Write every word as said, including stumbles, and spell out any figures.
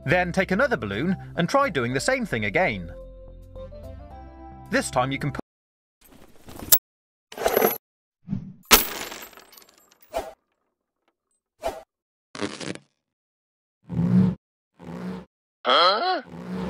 Then take another balloon and try doing the same thing again. This time you can put Huh?